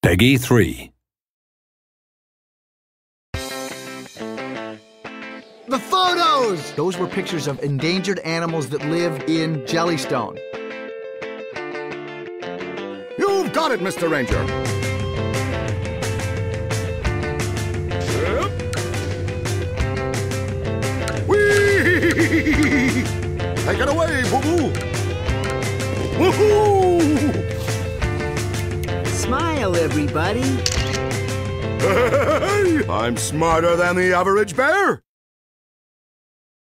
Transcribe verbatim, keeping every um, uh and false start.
Peggy three. The photos! Those were pictures of endangered animals that live in Jellystone. You've got it, Mister Ranger. Whee! Take it away, boo-boo! Woohoo! Smile, everybody. Hey, I'm smarter than the average bear.